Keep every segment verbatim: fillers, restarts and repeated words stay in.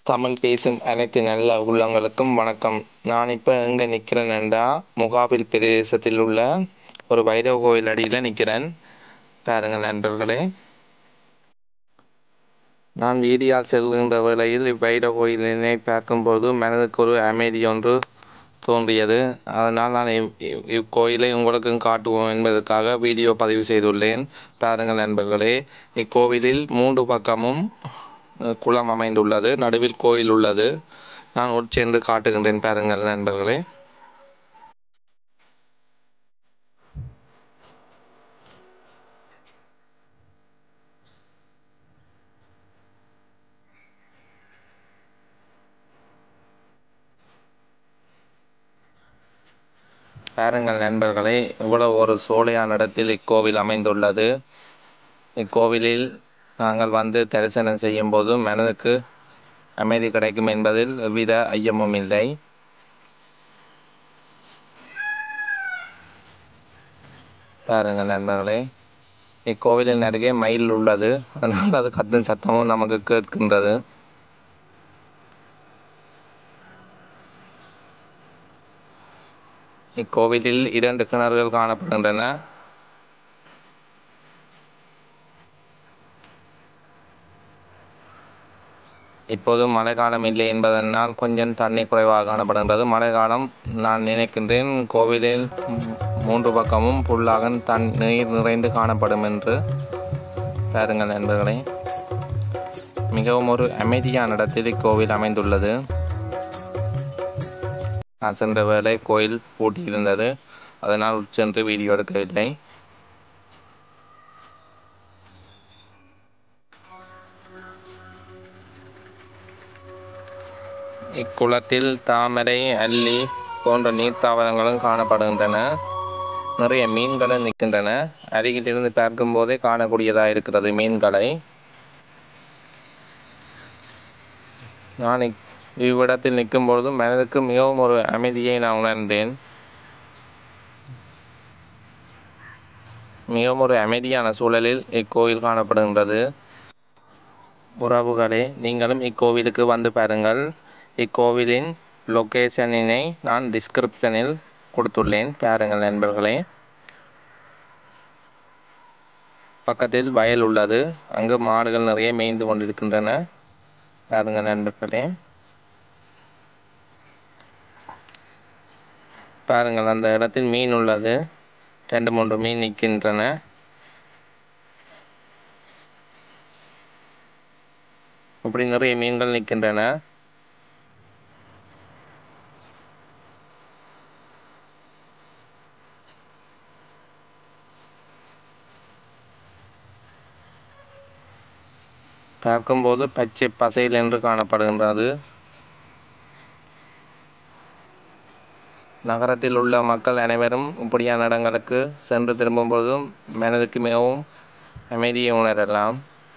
தமிழ் பேசும் அனைத்து நல்ல உள்ளங்களுக்கும் வணக்கம். நான் இப்போ எங்கே நிற்கிறேன்டா, முகாபில் பிரதேசத்தில் உள்ள ஒரு வைரவ கோயில் அடியில் நிற்கிறேன். பாருங்கள் நண்பர்களே, நான் வீதியால் செல்கின்ற வேளையில் இவ்வைரவ கோயிலினை பார்க்கும்போது மனதுக்கு ஒரு அமைதி ஒன்று தோன்றியது. அதனால் நான் இவ் இவ் இக்கோயிலை உங்களுக்கும் காட்டுவோம் என்பதற்காக வீடியோ பதிவு செய்துள்ளேன். பாருங்கள் நண்பர்களே, இக்கோவிலில் மூன்று பக்கமும் குளம் அமைந்துள்ளது. நடுவில் கோயில் உள்ளது. நான் உட்சென்று காட்டுகின்றேன். பாருங்கள் நண்பர்களே. பாருங்கள் நண்பர்களே, இவ்வளவு ஒரு சோலையான இடத்தில் இக்கோவில் அமைந்துள்ளது. இக்கோவிலில் நாங்கள் வந்து தரிசனம் செய்யும் போது மனதுக்கு அமைதி கிடைக்கும் என்பதில் எவ்வித ஐயமும் இல்லை. பாருங்கள் நண்பர்களே, இக்கோவிலின் அருகே மயில் உள்ளது. அதனால் அது கத்தும் சத்தமும் நமக்கு கேட்கின்றது. இக்கோவிலில் இரண்டு கிணறுகள் காணப்படுகின்றன. இப்போது மழை காலம் இல்லை என்பதனால் கொஞ்சம் தண்ணீர் குறைவாக காணப்படுகின்றது. மழை காலம் நான் நினைக்கின்றேன் கோவிலில் மூன்று பக்கமும் புல்லாக தண்ணீர் நிறைந்து காணப்படும் என்று. பாருங்கள் நண்பர்களே, மிகவும் ஒரு அமைதியான இடத்தில் இக்கோவில் அமைந்துள்ளது. நான் சென்ற வேளை கோயில் பூட்டியிருந்தது, அதனால் சென்று வீடியோ எடுக்கவில்லை. இக்குளத்தில் தாமரை, அல்லி போன்ற நீர் தாவரங்களும் காணப்படுகின்றன. நிறைய மீன்களும் நிற்கின்றன. அருகிலிருந்து பார்க்கும் போதே காணக்கூடியதாக இருக்கிறது மீன்களை. நான் இவ்விடத்தில் நிற்கும் பொழுது மனதுக்கு மிகவும் ஒரு அமைதியை நான் உணர்ந்தேன். மிகவும் ஒரு அமைதியான சூழலில் இக்கோயில் காணப்படுகின்றது. உறவுகளே, நீங்களும் இக்கோவிலுக்கு வந்து பாருங்கள். இக்கோவிலின் லொக்கேஷனினை நான் டிஸ்கிரிப்ஷனில் கொடுத்துள்ளேன். பாருங்கள் நண்பர்களே. பக்கத்தில் வயல் உள்ளது. அங்கு மாடுகள் நிறைய மேய்ந்து கொண்டிருக்கின்றன. பாருங்கள் நண்பர்களே. பாருங்கள், அந்த இடத்தில் மீன் உள்ளது. ரெண்டு மூன்று மீன் நிற்கின்றன. இப்படி நிறைய மீன்கள் நிற்கின்றன. பார்க்கும்போது பச்சை பசையில் என்று காணப்படுகின்றது. நகரத்தில் உள்ள மக்கள் அனைவரும் இப்படியான இடங்களுக்கு சென்று திரும்பும்போதும் மனதுக்கு மிகவும் அமைதியை உணரலாம்.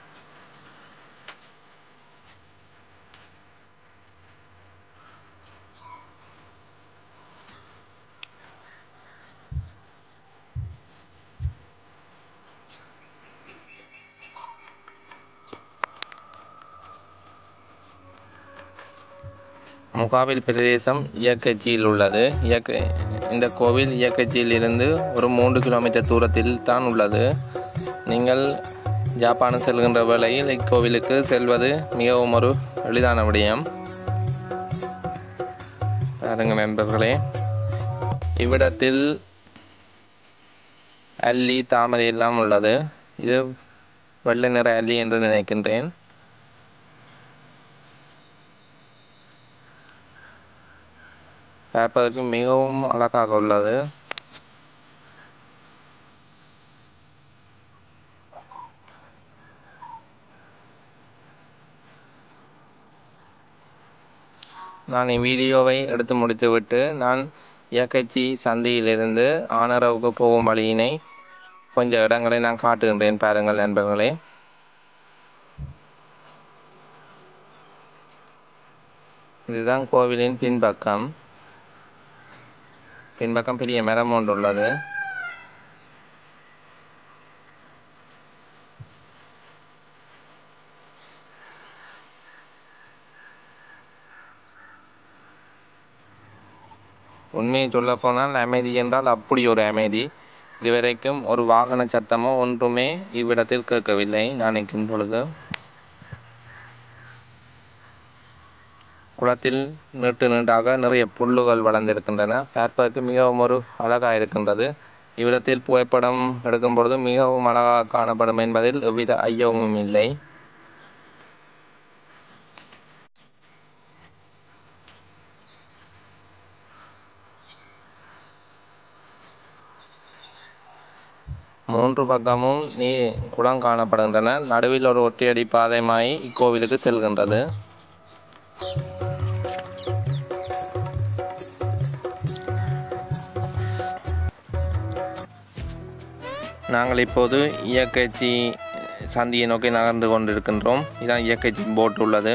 முகாபில் பிரதேசம் இயற்கைச்சியில் உள்ளது. இயற்கை இந்த கோவில் இயற்கைச்சியில் இருந்து ஒரு மூன்று கிலோமீட்டர் தூரத்தில் தான் உள்ளது. நீங்கள் ஜப்பான் செல்கின்ற வேளையில் இக்கோவிலுக்கு செல்வது மிகவும் ஒரு எளிதான விடயம். பாருங்கள் நண்பர்களே, இவ்விடத்தில் அல்லி, தாமரை எல்லாம் உள்ளது. இது வெள்ளை நிற அல்லி என்று நினைக்கின்றேன். பார்ப்பதற்கு மிகவும் அழகாக உள்ளது. நான் இவ்வீடியோவை எடுத்து முடித்துவிட்டு நான் இயற்கைச்சி சந்தியிலிருந்து ஆனரவுக்கு போகும் வழியினை கொஞ்சம் இடங்களை நான் காட்டுகின்றேன். பாருங்கள் நண்பர்களே. இதுதான் கோவிலின் பின்பக்கம். பின்பக்கம் பெரிய மரம் ஒன்று உள்ளது. உண்மையை சொல்ல போனால் அமைதி என்றால் அப்படி ஒரு அமைதி. இதுவரைக்கும் ஒரு வாகன சத்தமோ ஒன்றுமே இவ்விடத்தில் கேட்கவில்லை. நான் நிற்கும் பொழுது குளத்தில் நீட்டு நீட்டாக நிறைய புல்லுகள் வளர்ந்திருக்கின்றன. பார்ப்பதற்கு மிகவும் ஒரு அழகாக இருக்கின்றது. இவ்விடத்தில் புகைப்படம் எடுக்கும் பொழுது மிகவும் அழகாக காணப்படும் என்பதில் எவ்வித ஐயமும் இல்லை. மூன்று பக்கமும் நீ குளம் காணப்படுகின்றன. நடுவில் ஒரு ஒற்றையடி பாதைமாய் இக்கோவிலுக்கு செல்கின்றது. நாங்கள் இப்போது இயற்கைச்சி சந்தியை நோக்கி நகர்ந்து கொண்டிருக்கின்றோம். இதான் இயற்கைச்சி போட் உள்ளது.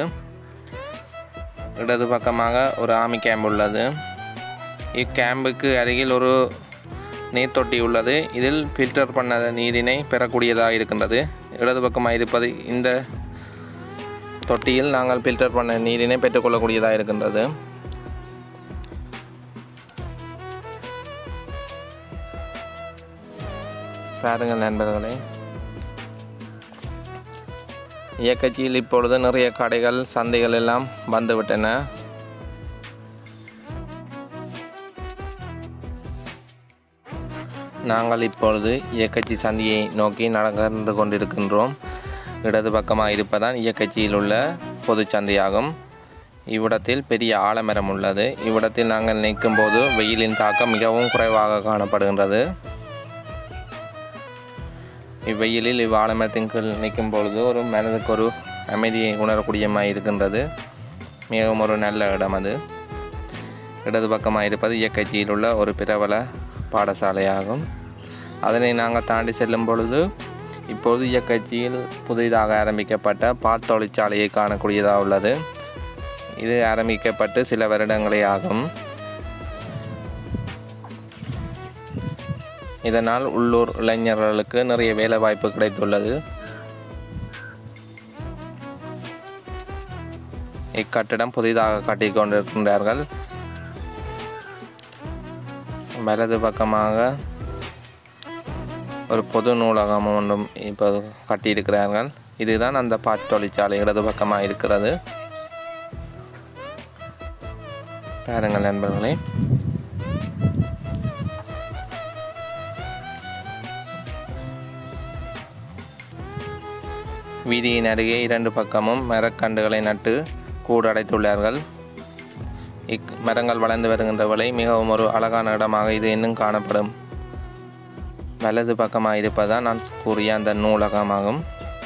இடது பக்கமாக ஒரு ஆர்மி கேம்ப் உள்ளது. இக்கேம்புக்கு அருகில் ஒரு நீர் தொட்டி உள்ளது. இதில் ஃபில்டர் பண்ண நீரினை பெறக்கூடியதாக இருக்கின்றது. இடது பக்கமாக இருப்பது இந்த தொட்டியில் நாங்கள் ஃபில்டர் பண்ண நீரினை பெற்றுக்கொள்ளக்கூடியதாக இருக்கின்றது. பாருங்கள் நண்பர்களே, இயக்கச்சியில் இப்பொழுது நிறைய கடைகள் சந்தைகள் எல்லாம் வந்துவிட்டன. நாங்கள் இப்பொழுது இயக்கச்சி சந்தியை நோக்கி நகர்ந்து கொண்டிருக்கின்றோம். இடது பக்கமாக இருப்பதான் இயக்கச்சியில் உள்ள பொது சந்தையாகும். இவ்விடத்தில் பெரிய ஆலமரம் உள்ளது. இவ்விடத்தில் நாங்கள் நிற்கும் போது வெயிலின் தாக்கம் மிகவும் குறைவாக காணப்படுகின்றது. இவ்வெயிலில் இவ்வாலமரத்தின் கீழ் நிற்கும் பொழுது ஒரு மனதுக்கு ஒரு அமைதியை உணரக்கூடியமாக இருக்கின்றது. மிகவும் ஒரு நல்ல இடம் அது. இடது பக்கமாக இருப்பது இயக்கச்சியில் உள்ள ஒரு பிரபல பாடசாலையாகும். அதனை நாங்கள் தாண்டி செல்லும் பொழுது இப்பொழுது இயக்கச்சியில் புதிதாக ஆரம்பிக்கப்பட்ட பால் தொழிற்சாலையை காணக்கூடியதாக உள்ளது. இது ஆரம்பிக்கப்பட்டு சில வருடங்களே ஆகும். இதனால் உள்ளூர் இளைஞர்களுக்கு நிறைய வேலை வாய்ப்பு கிடைத்துள்ளது. இக்கட்டிடம் புதிதாக கட்டிக் கொண்டிருக்கின்றார்கள். வலது பக்கமாக ஒரு பொது நூலகம் ஒன்றும் இப்போது கட்டியிருக்கிறார்கள். இதுதான் அந்த பால் தொழிற்சாலை இடது பக்கமாக இருக்கிறது. பாருங்கள் நண்பர்களே, வீதியின் அருகே இரண்டு பக்கமும் மரக்கன்றுகளை நட்டு கூடு அடைத்துள்ளார்கள். இக் மரங்கள் வளர்ந்து வருகின்ற வேளை மிகவும் ஒரு அழகான இடமாக இது இன்னும் காணப்படும். வலது பக்கமாக இருப்பதான் நான் கூறிய அந்த நூலகமாகும்.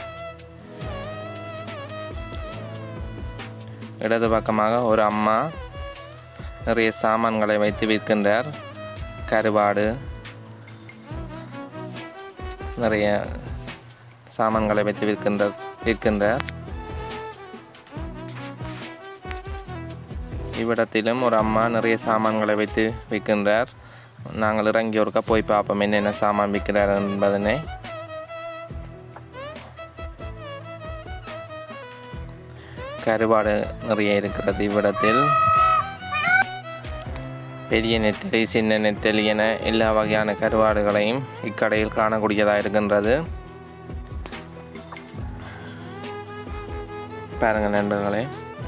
இடது பக்கமாக ஒரு அம்மா நிறைய சாமான்களை வைத்து விற்கின்றார். கருவாடு, நிறைய சாமான்களை வைத்து விற்கின்ற விற்கின்றார். இவ்விடத்திலும் ஒரு அம்மா நிறைய சாமான்களை வைத்து விற்கின்றார். நாங்கள் இறங்கி ஒருக்கா போய் பார்ப்போம் என்னென்ன சாமான் விற்கிறார் என்பதனை. கருவாடு நிறைய இருக்கிறது இவ்விடத்தில். பெரிய நெத்தலி, சின்ன நெத்தலி என எல்லா வகையான கருவாடுகளையும் இக்கடையில் காணக்கூடியதாக இருக்கின்றது. பாருங்கள் நண்பர்களே,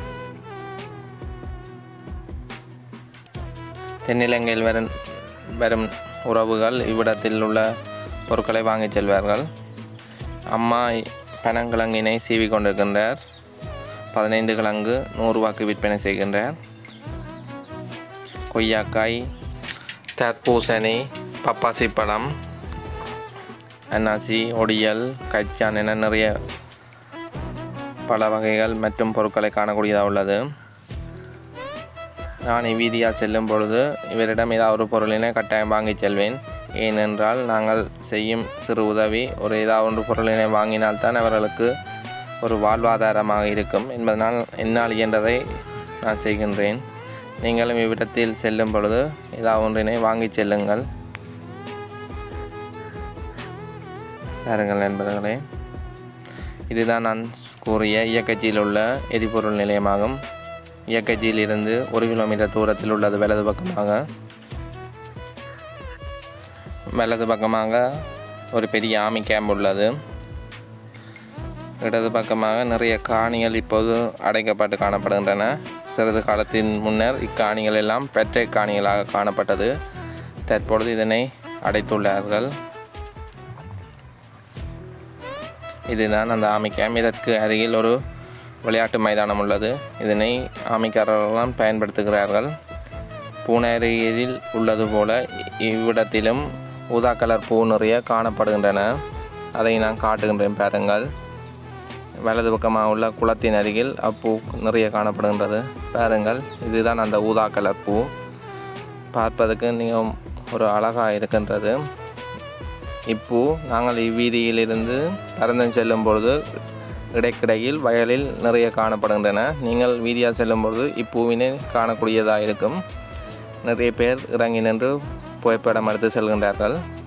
தென்னிலங்கையில் வரும் வரும் உறவுகள் இவ்விடத்தில் உள்ள பொருட்களை வாங்கி செல்வார்கள். அம்மா பனங்கிழங்கினை சீவி கொண்டிருக்கின்றார். பதினைந்து கிழங்கு நூறு ரூபாய்க்கு விற்பனை செய்கின்றார். கொய்யாக்காய், தர்பூசணி, பப்பாசி பழம், அன்னாசி, ஒடியல், கச்சான் என நிறைய பல வகைகள் மற்றும் பொருட்களை காணக்கூடியதாக உள்ளது. நான் இவ்வீதியாக செல்லும் பொழுது இவரிடம் ஏதாவது ஒரு பொருளினை கட்டாயம் வாங்கி செல்வேன். ஏனென்றால் நாங்கள் செய்யும் சிறு உதவி ஒரு ஏதாவது ஒன்று பொருளினை வாங்கினால்தான் அவர்களுக்கு ஒரு வாழ்வாதாரமாக இருக்கும் என்பதனால் என்னால் இயன்றதை நான் செய்கின்றேன். நீங்களும் இவ்விடத்தில் செல்லும் பொழுது ஏதாவது ஒன்றினை வாங்கி செல்லுங்கள். பாருங்கள் நண்பர்களே, இதுதான் நான் கூறிய இயக்கச்சியில் உள்ள எரிபொருள் நிலையமாகும். இயக்கச்சியிலிருந்து ஒரு கிலோமீட்டர் தூரத்தில் உள்ளது. வலது பக்கமாக வலது பக்கமாக ஒரு பெரிய ஆர்மி கேம்ப் உள்ளது. இடது பக்கமாக நிறைய காணிகள் இப்போது அடைக்கப்பட்டு காணப்படுகின்றன. சிறிது காலத்தின் முன்னர் இக்காணிகள் எல்லாம் பெற்றை காணிகளாக காணப்பட்டது. தற்பொழுது இதனை அடைத்துள்ளார்கள். இதுதான் அந்த ஆர்மி கேம்ப். இதற்கு அருகில் ஒரு விளையாட்டு மைதானம் உள்ளது. இதனை ஆர்மிக்காரர்கள்தான் பயன்படுத்துகிறார்கள். பூனேரியில் உள்ளது போல இவ்விடத்திலும் ஊதா கலர் பூ நிறைய காணப்படுகின்றன. அதை நான் காட்டுகின்றேன் பாருங்கள். வலது பக்கமாக உள்ள குளத்தின் அருகில் அப்பூ நிறைய காணப்படுகின்றது. பாருங்கள், இதுதான் அந்த ஊதா கலர் பூ. பார்ப்பதற்கு மிகவும் ஒரு அழகாக இருக்கின்றது. இப்பூ நாங்கள் இவ்வீதியிலிருந்து பரந்தன் செல்லும் பொழுது இடைக்கிடையில் வயலில் நிறைய காணப்படுகின்றன. நீங்கள் வீதியாக செல்லும் பொழுது இப்பூவினை காணக்கூடியதாக இருக்கும். நிறைய பேர் இறங்கி நின்று புகைப்படம் எடுத்து செல்கின்றார்கள்.